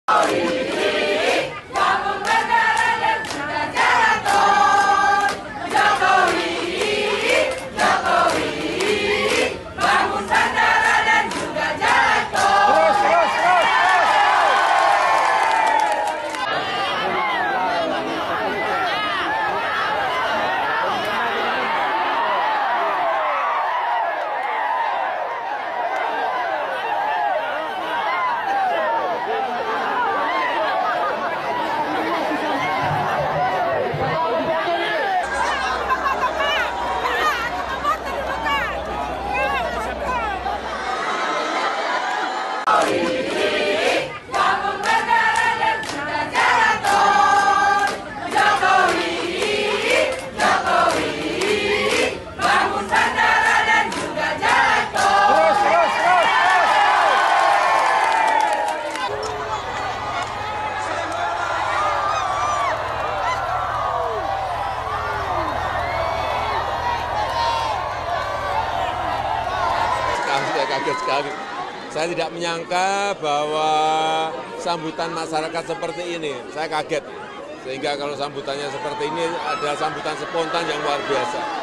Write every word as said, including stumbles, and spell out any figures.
Saya kaget sekali. Saya tidak menyangka bahwa sambutan masyarakat seperti ini. Saya kaget. Sehingga kalau sambutannya seperti ini ada sambutan spontan yang luar biasa.